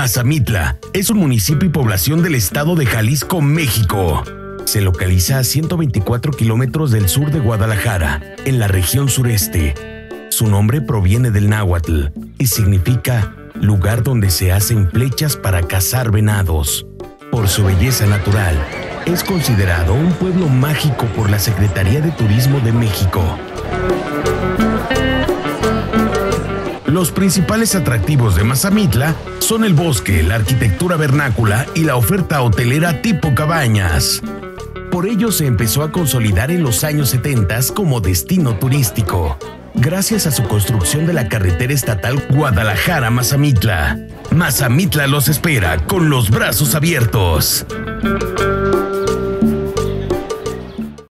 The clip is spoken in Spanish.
Mazamitla es un municipio y población del estado de Jalisco, México. Se localiza a 124 kilómetros del sur de Guadalajara, en la región sureste. Su nombre proviene del náhuatl y significa lugar donde se hacen flechas para cazar venados. Por su belleza natural, es considerado un pueblo mágico por la Secretaría de Turismo de México. Los principales atractivos de Mazamitla son el bosque, la arquitectura vernácula y la oferta hotelera tipo cabañas. Por ello se empezó a consolidar en los años 70 como destino turístico, gracias a su construcción de la carretera estatal Guadalajara-Mazamitla. Mazamitla los espera con los brazos abiertos.